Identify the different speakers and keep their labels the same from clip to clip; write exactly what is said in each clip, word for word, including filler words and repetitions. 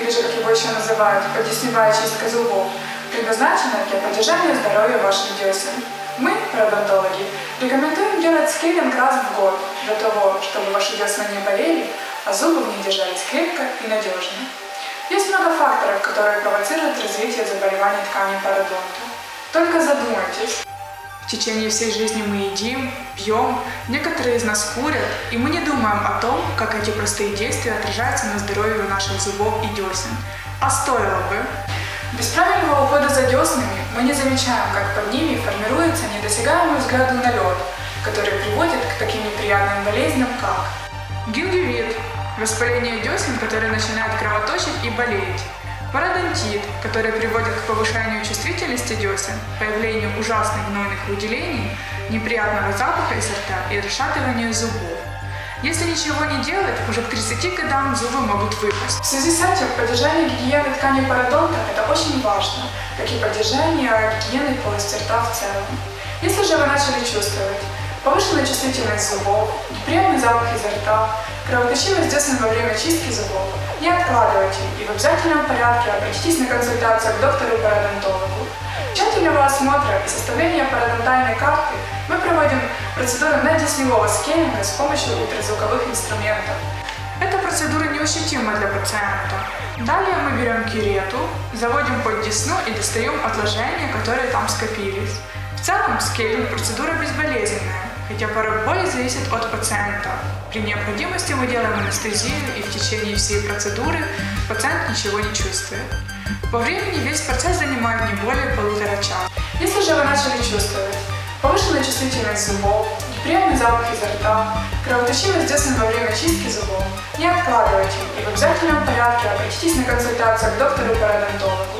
Speaker 1: или же, как его еще называют, поддесневая чистка зубов, предназначена для поддержания здоровья ваших десен. Мы, пародонтологи, рекомендуем делать скейлинг раз в год, для того, чтобы ваши десна не болели, а зубы в них держались крепко и надежно. Есть много факторов, которые провоцируют развитие заболеваний тканей пародонта. Только задумайтесь. В течение всей жизни мы едим, пьем, некоторые из нас курят, и мы не думаем о том, как эти простые действия отражаются на здоровье наших зубов и десен. А стоило бы. Без правильного ухода за деснами мы не замечаем, как под ними формируется недосягаемый взгляду налет, который приводит к таким неприятным болезням, как гингивит, воспаление десен, которые начинают кровоточить и болеть, пародонтит, который приводит к повышению чувствительности десен, появлению ужасных гнойных выделений, неприятного запаха изо рта и расшатыванию зубов. Если ничего не делать, уже к тридцати годам зубы могут выпасть. В связи с этим поддержание гигиены тканей пародонта – это очень важно, как и поддержание гигиены полости рта в целом. Если же вы начали чувствовать повышенную чувствительность зубов, неприятный запах изо рта, кровоточивость десен во время чистки зубов, не откладывайте и в обязательном порядке обратитесь на консультацию к доктору-пародонтологу. Тщательного осмотра и составления пародонтальной карты мы проводим процедуру наддесневого скейлинга с помощью ультразвуковых инструментов. Эта процедура неощутима для пациента. Далее мы берем кюрету, заводим под десну и достаем отложения, которые там скопились. В целом скейлинг – процедура безболезненная, хотя порой боль зависит от пациента. При необходимости мы делаем анестезию, и в течение всей процедуры пациент ничего не чувствует. По времени весь процесс занимает не более полутора часа. Если же вы начали чувствовать повышенную чувствительность зубов, неприятный запах изо рта, кровоточивость десен во время чистки зубов, не откладывайте и в обязательном порядке обратитесь на консультацию к доктору-пародонтологу.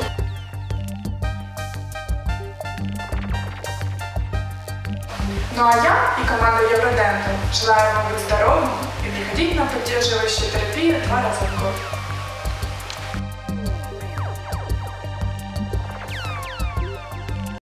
Speaker 1: Ну а я и команда Евродента желаем вам быть здоровым и приходить на поддерживающую терапию два раза в год.